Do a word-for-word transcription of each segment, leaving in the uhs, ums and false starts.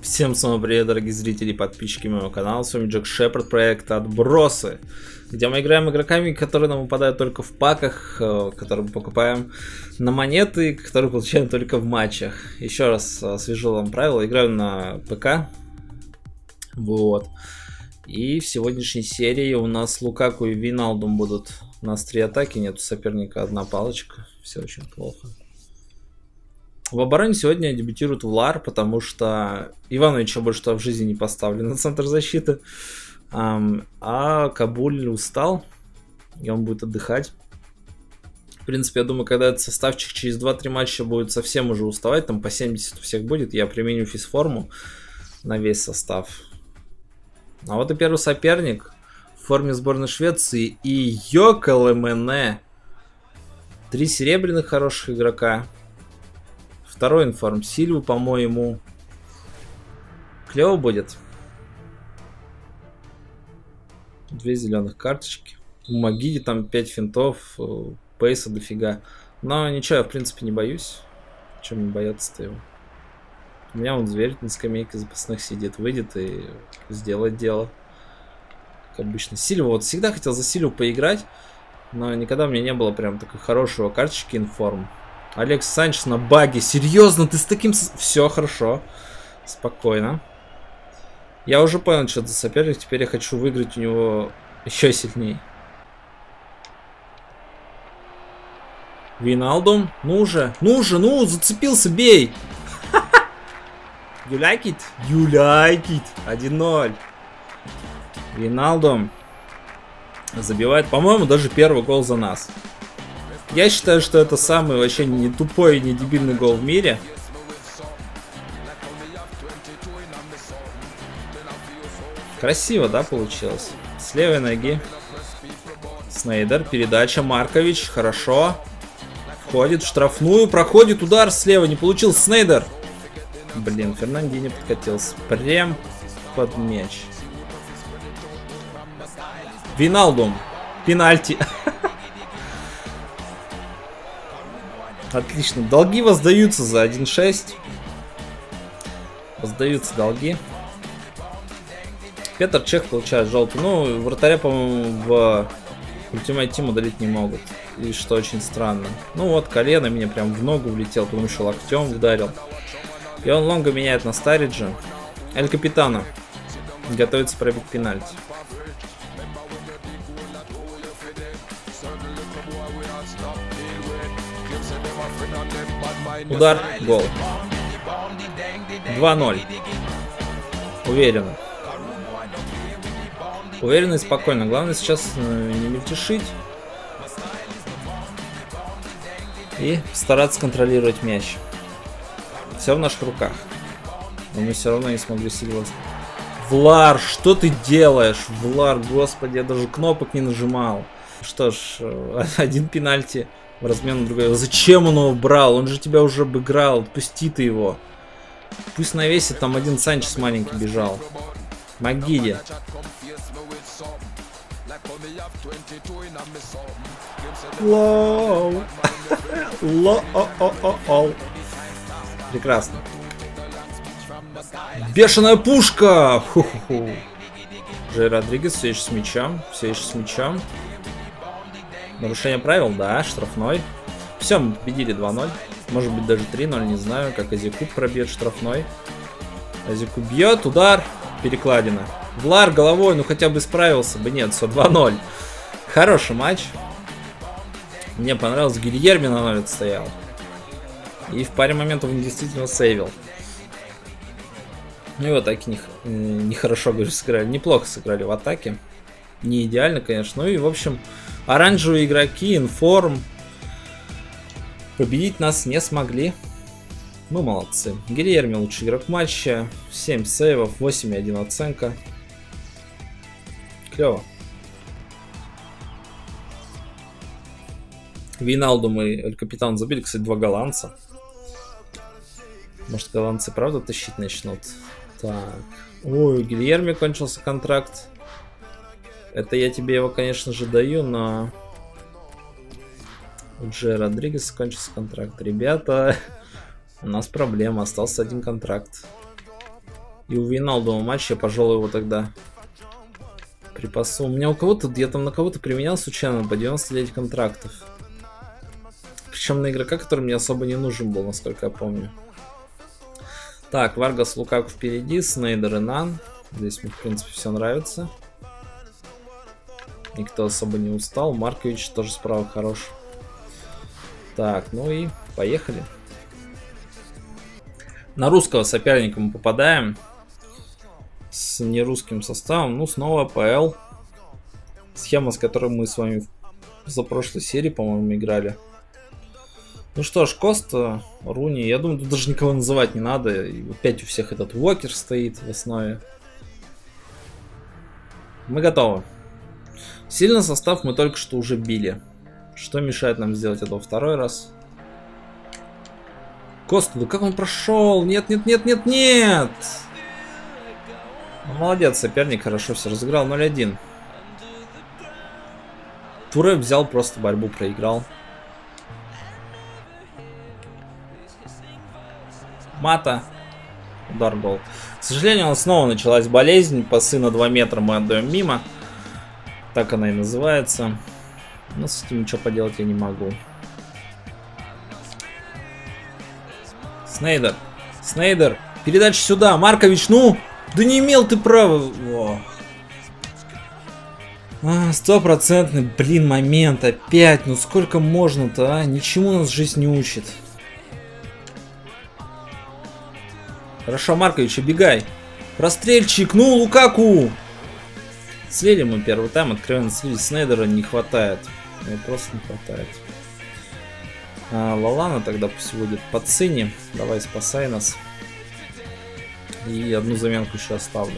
Всем снова привет, дорогие зрители и подписчики моего канала. С вами Джек Шепард, проект Отбросы, где мы играем игроками, которые нам выпадают только в паках, которые мы покупаем на монеты, которые получаем только в матчах. Еще раз освежу вам правила. Играю на ПК. Вот. И в сегодняшней серии у нас Лукаку и Вейналдум будут. У нас три атаки, нету соперника, одна палочка. Все очень плохо. В обороне сегодня дебютирует Влар, потому что Ивановича больше в жизни не поставлен на центр защиты. А Кабуль устал, и он будет отдыхать. В принципе, я думаю, когда этот составчик через два-три матча будет совсем уже уставать, там по семьдесят у всех будет, я применю физформу на весь состав. А вот и первый соперник в форме сборной Швеции и Йоколэмэне. Три серебряных хороших игрока. Второй информ Сильву, по-моему, клево будет. Две зеленых карточки. У Магиди там пять финтов, пейса дофига. Но ничего, я в принципе не боюсь. Чем не бояться-то его? У меня вон зверь на скамейке запасных сидит, выйдет и сделает дело. Как обычно. Сильву, вот всегда хотел за Сильву поиграть, но никогда у меня не было прям такой хорошего карточки информ. Алекс Санчес на баге. Серьезно, ты с таким... Все хорошо. Спокойно. Я уже понял, что это соперник. Теперь я хочу выиграть у него еще сильнее. Вейналдум. Ну уже. Ну уже, ну, зацепился, бей. You like it? You like it. один ноль. Вейналдум забивает, по-моему, даже первый гол за нас. Я считаю, что это самый вообще не тупой и не дебильный гол в мире. Красиво, да, получилось? С левой ноги. Снейдер, передача, Маркович, хорошо. Входит в штрафную, проходит удар слева, не получился Снейдер. Блин, Фернандини подкатился. Прям под мяч. Вейналдум. Пенальти. Отлично. Долги воздаются за один шесть. Воздаются долги. Петр Чех получает желтый. Ну, вратаря, по-моему, в Ultimate Team удалить не могут. И что очень странно. Ну вот, колено меня прям в ногу влетел, потому что локтем ударил. И он лонго меняет на Стариджа. Эль Капитано готовится пробить пенальти. Удар, гол. два ноль. Уверенно. Уверенно и спокойно. Главное сейчас не мельтешить. И стараться контролировать мяч. Все в наших руках. Но мы все равно не смогли сильно. Влар, что ты делаешь? Влар, господи, я даже кнопок не нажимал. Что ж, один пенальти в размен на другой. Зачем он его брал? Он же тебя уже обыграл. Отпусти ты его. Пусть навесит, там один Санчес маленький бежал. Магиди. Лоу. Лоу. Прекрасно. Бешеная пушка. Ху-ху-ху. Джей Родригес все еще с мячом. Все еще с мячом. Нарушение правил, да, штрафной. Все, мы победили два ноль. Может быть даже три ноль, не знаю. Как Азикуб пробьет штрафной. Азикуб бьет, удар, перекладина. Влар головой, ну хотя бы справился бы. Нет, все, два ноль. Хороший матч. Мне понравилось, Гильерми на ноль отстоял. И в паре моментов он действительно сейвил. Ну и в атаке нехорошо, не хорошо, говорю, сыграли. Неплохо сыграли в атаке. Не идеально, конечно. Ну и, в общем, оранжевые игроки, информ, победить нас не смогли. Мы молодцы. Гильерми лучший игрок матча. семь сейвов, восемь и один оценка. Клево. Вейналдум и Эль Капитан забили, кстати, два голландца. Может, голландцы правда тащить начнут? Так. Ой, у Гильерми кончился контракт. Это я тебе его, конечно же, даю, но... У Джей Родригеса кончился контракт. Ребята, у нас проблема. Остался один контракт. И у Вейналдума матч, я, пожалуй, его тогда припасу. У меня у кого-то, я там на кого-то применял случайно по девяносто девять контрактов. Причем на игрока, который мне особо не нужен был, насколько я помню. Так, Варгас, Лукаку впереди, Снейдер и Нан. Здесь мне, в принципе, все нравится. Никто особо не устал. Маркович тоже справа хорош. Так, ну и поехали. На русского соперника мы попадаем. С нерусским составом. Ну, снова АПЛ. Схема, с которой мы с вами за прошлой серии, по-моему, играли. Ну что ж, Коста, Руни. Я думаю, тут даже никого называть не надо. И опять у всех этот Уокер стоит в основе. Мы готовы. Сильный состав мы только что уже били. Что мешает нам сделать это во второй раз? Коста, да как он прошел? Нет, нет, нет, нет, нет! Ну, молодец, соперник хорошо все разыграл. ноль один. Туре взял, просто борьбу проиграл. Мата. Удар, гол. К сожалению, у нас снова началась болезнь. Пасы на два метра мы отдаем мимо. Так она и называется. Но с этим ничего поделать я не могу. Снейдер. Снейдер. Передача сюда. Маркович, ну! Да не имел ты права. Стопроцентный, блин, момент. Опять. Ну сколько можно-то, а? Ничему нас жизнь не учит. Хорошо, Маркович, убегай. Прострельчик, ну, Лукаку. Слили мы первый тайм, откровенно слили. Снейдера не хватает. Мне просто не хватает. А, Лалана тогда пусть будет по цене. Давай, спасай нас. И одну заменку еще оставлю.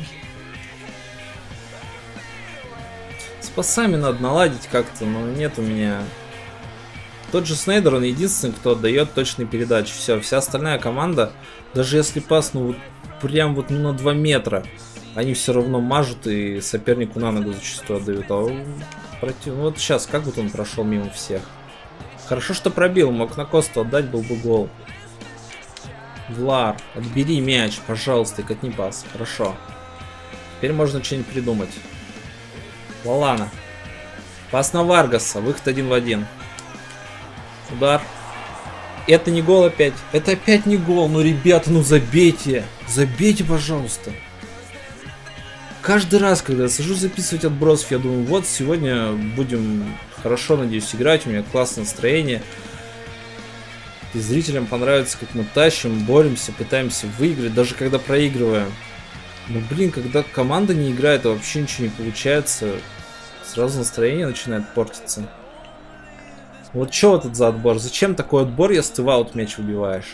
С пасами надо наладить как-то, но нет у меня... Тот же Снейдер, он единственный, кто отдает точные передачи. Все, вся остальная команда, даже если пас, ну вот прям вот ну, на два метра, они все равно мажут и сопернику на ногу зачастую отдают. А против... ну, вот сейчас, как вот он прошел мимо всех. Хорошо, что пробил, мог на Косту отдать, был бы гол. Влар, отбери мяч, пожалуйста, и катни пас. Хорошо. Теперь можно что-нибудь придумать. Лалана. Пас на Варгаса, выход один в один. Удар. Это не гол опять. Это опять не гол. Ну, ребята, ну забейте. Забейте, пожалуйста. Каждый раз, когда я сажусь записывать отбросов, я думаю, вот сегодня будем хорошо, надеюсь, играть. У меня классное настроение. И зрителям понравится, как мы тащим, боремся, пытаемся выиграть, даже когда проигрываем. Ну, блин, когда команда не играет, а вообще ничего не получается, сразу настроение начинает портиться. Вот что вот это за отбор? Зачем такой отбор, если ты в аут мяч выбиваешь?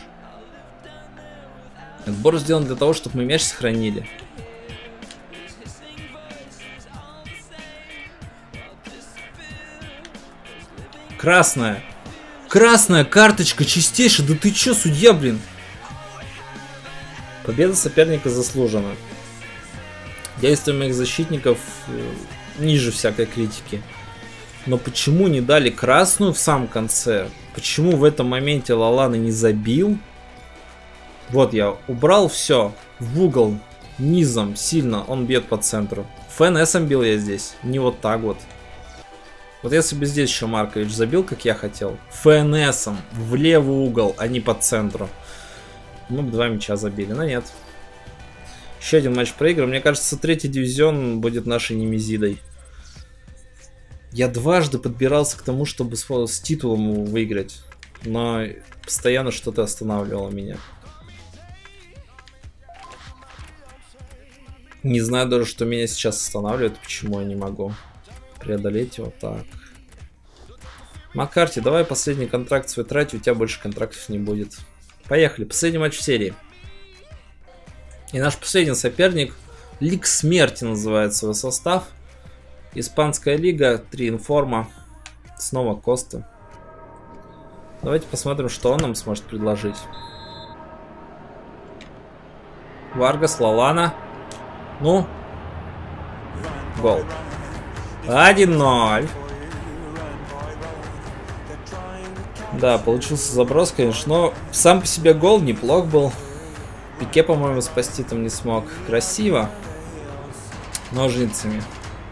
Отбор сделан для того, чтобы мы мяч сохранили. Красная. Красная карточка чистейшая. Да ты чё, судья, блин? Победа соперника заслужена. Действия моих защитников ниже всякой критики. Но почему не дали красную в самом конце? Почему в этом моменте Лалана не забил? Вот я убрал все в угол низом сильно. Он бьет по центру. ФНСом бил я здесь. Не вот так вот. Вот если бы здесь еще Маркович забил, как я хотел. ФНСом в левый угол, а не по центру. Мы бы два мяча забили. Но нет. Еще один матч проигран. Мне кажется, третий дивизион будет нашей немезидой. Я дважды подбирался к тому, чтобы с, с титулом выиграть, но постоянно что-то останавливало меня. Не знаю даже, что меня сейчас останавливает, почему я не могу преодолеть его. Так. Маккарти, давай последний контракт свой трать, у тебя больше контрактов не будет. Поехали, последний матч в серии. И наш последний соперник, Лиг Смерти называется его состав. Испанская лига, три информа, снова Коста. Давайте посмотрим, что он нам сможет предложить. Варгас, Лалана. Ну. Гол. один ноль. Да, получился заброс, конечно, но сам по себе гол неплох был. Пике, по-моему, спасти там не смог. Красиво. Ножницами.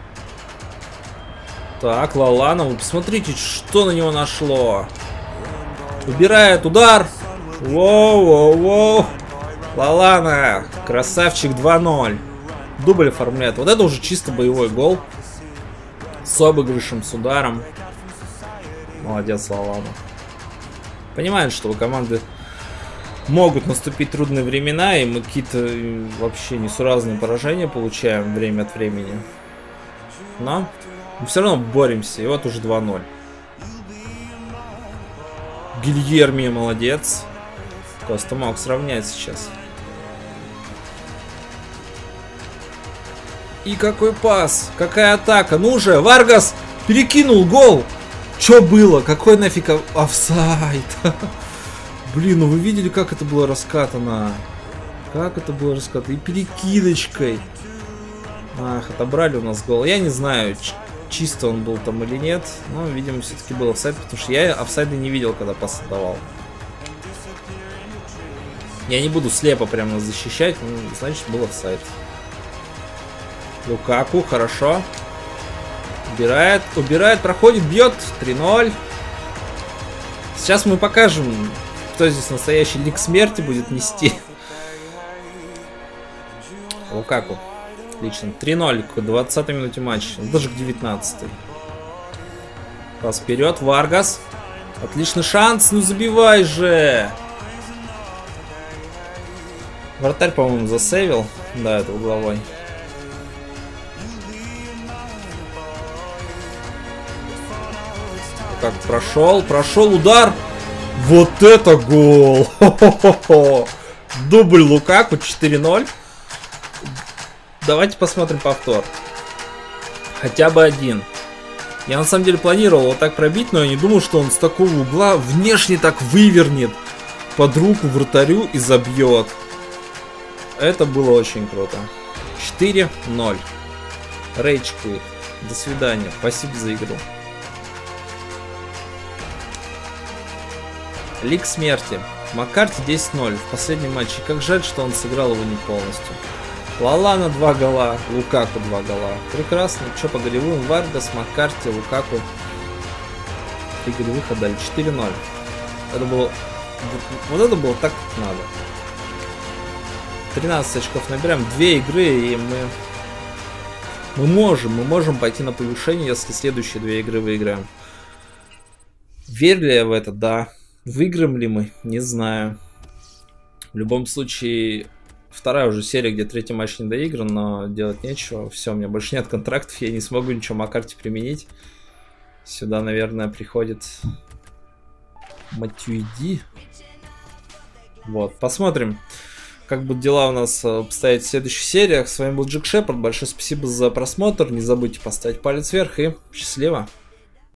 Так, Лалана, вы посмотрите, что на него нашло. Убирает удар. Воу-воу-воу. Лалана, красавчик, два ноль. Дубль оформляет. Вот это уже чисто боевой гол. С обыгрышем, с ударом. Молодец, Лалана. Понимает, что у команды могут наступить трудные времена, и мы какие-то вообще несуразные поражения получаем время от времени. Но мы все равно боремся. И вот уже два ноль. Гильерми молодец. Коста мог сравнять сейчас. И какой пас! Какая атака! Ну же, Варгас перекинул гол! Чё было? Какой нафиг офсайд? Блин, ну вы видели, как это было раскатано? Как это было раскатано? И перекидочкой. Ах, отобрали у нас гол. Я не знаю, чисто он был там или нет. Но, видимо, все-таки был офсайд, потому что я офсайды не видел, когда пас отдавал. Я не буду слепо прямо защищать, ну, значит, был офсайд. Лукаку, хорошо. Убирает, убирает, проходит, бьет. три ноль. Сейчас мы покажем, кто здесь настоящий лик смерти будет нести. Лукаку. Отлично. три ноль к двадцатой минуте матча. Даже к девятнадцатой. Пас вперед. Варгас. Отличный шанс. Ну забивай же. Вратарь, по-моему, засейвил. Да, это угловой. Как прошел, прошел удар. Вот это гол! Хо-хо-хо-хо. Дубль Лукаку, четыре ноль. Давайте посмотрим повтор. Хотя бы один. Я на самом деле планировал вот так пробить, но я не думал, что он с такого угла внешне так вывернет под руку вратарю и забьет. Это было очень круто. четыре ноль. Рейдж Квит. До свидания. Спасибо за игру. Лиг смерти. Маккарти десять ноль в последнем матче. Как жаль, что он сыграл его не полностью. Лалана два гола, Лукаку два гола. Прекрасно. Что по голевым? Варгас, Маккарти, Лукаку. Три голевых отдали. четыре ноль. Это было... Вот это было так, как надо. тринадцать очков набираем. Две игры, и мы... Мы можем, мы можем пойти на повышение, если следующие две игры выиграем. Верю ли я в это? Да. Выиграем ли мы? Не знаю. В любом случае, вторая уже серия, где третий матч не доигран, но делать нечего. Все, у меня больше нет контрактов, я не смогу ничего Маккарти применить. Сюда, наверное, приходит Матюиди. Вот, посмотрим, как будут дела у нас обстоять в следующих сериях. С вами был Джек Шепард. Большое спасибо за просмотр. Не забудьте поставить палец вверх и счастливо.